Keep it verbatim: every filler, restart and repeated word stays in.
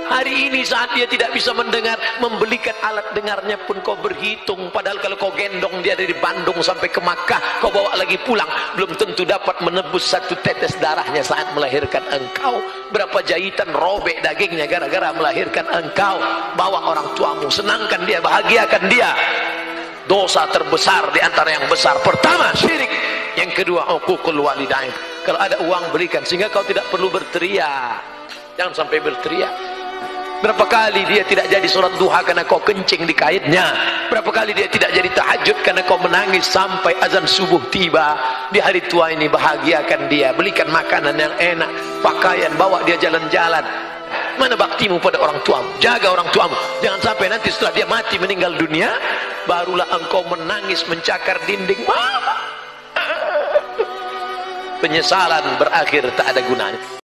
Hari ini saat dia tidak bisa mendengar, membelikan alat dengarnya pun kau berhitung. Padahal kalau kau gendong dia dari Bandung sampai ke Makkah, kau bawa lagi pulang, belum tentu dapat menebus satu tetes darahnya saat melahirkan engkau. Berapa jahitan robek dagingnya gara-gara melahirkan engkau. Bawa orang tuamu, senangkan dia, bahagiakan dia. Dosa terbesar di antara yang besar, pertama syirik, yang kedua uququl walidain. Kalau ada uang berikan, sehingga kau tidak perlu berteriak. Jangan sampai berteriak. Berapa kali dia tidak jadi sholat duha karena kau kencing di kaitnya. Berapa kali dia tidak jadi tahajud karena kau menangis sampai azan subuh tiba. Di hari tua ini bahagiakan dia, belikan makanan yang enak, pakaian, bawa dia jalan-jalan. Mana baktimu pada orang tuamu? Jaga orang tuamu. Jangan sampai nanti setelah dia mati meninggal dunia, barulah engkau menangis mencakar dinding. Mama. Penyesalan berakhir tak ada gunanya.